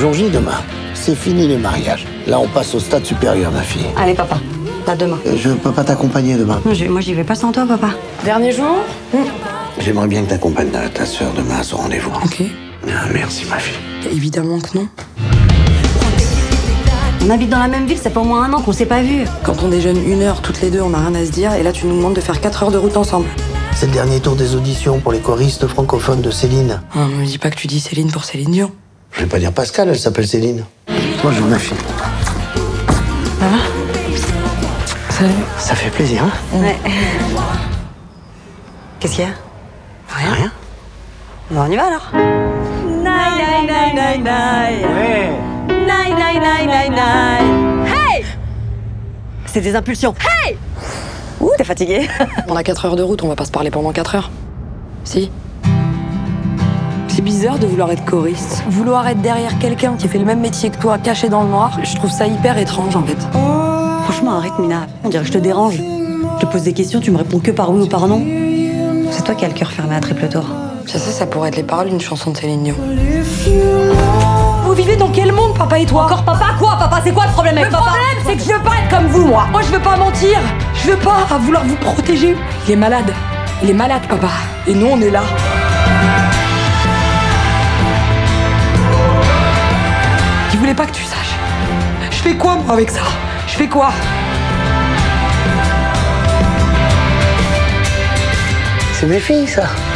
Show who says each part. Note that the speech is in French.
Speaker 1: jour J demain. C'est fini les mariages. Là, on passe au stade supérieur, ma fille.
Speaker 2: Allez, papa, à demain.
Speaker 1: Je peux pas t'accompagner demain.
Speaker 2: Moi, j'y vais pas sans toi, papa.
Speaker 3: Dernier jour?
Speaker 1: J'aimerais bien que t'accompagnes ta sœur demain à son rendez-vous.
Speaker 3: Ok.
Speaker 1: Ah, merci, ma fille.
Speaker 3: Évidemment que non.
Speaker 2: On habite dans la même ville, ça fait au moins 1 an qu'on s'est pas vus.
Speaker 3: Quand on déjeune 1 heure toutes les deux, on n'a rien à se dire, et là tu nous demandes de faire 4 heures de route ensemble.
Speaker 1: C'est le dernier tour des auditions pour les choristes francophones de Céline.
Speaker 3: Ah, me dis pas que tu dis Céline pour Céline Dion.
Speaker 1: Je vais pas dire Pascal, elle s'appelle Céline. Bonjour, ma fille.
Speaker 3: Ça va? Salut.
Speaker 1: Ça fait plaisir, hein?
Speaker 2: Ouais. Qu'est-ce qu'il y a?
Speaker 1: Rien.
Speaker 2: Bon, on y va alors.
Speaker 1: Ouais.
Speaker 2: Hey! C'est des impulsions. Hey! Ouh, t'es fatigué.
Speaker 3: On a 4 heures de route, on va pas se parler pendant 4 heures. Si. C'est bizarre de vouloir être choriste. Vouloir être derrière quelqu'un qui fait le même métier que toi, caché dans le noir, je trouve ça hyper étrange en fait.
Speaker 2: Franchement, arrête, Mina. On dirait que je te dérange. Je te pose des questions, tu me réponds que par oui ou par non. C'est toi qui as le cœur fermé à triple tour.
Speaker 3: Ça pourrait être les paroles d'une chanson de Céline Dion. Vous vivez dans quel monde, papa et toi?
Speaker 2: Encore papa quoi? Papa, c'est quoi le problème avec
Speaker 3: Le
Speaker 2: papa?
Speaker 3: problème, c'est que je veux pas être comme vous, moi. Moi, je veux pas mentir. Je veux pas vouloir vous protéger. Il est malade. Il est malade, papa. Et nous, on est là. Je voulais pas que tu saches. Je fais quoi, moi, avec ça? Je fais quoi?
Speaker 1: C'est mes filles, ça.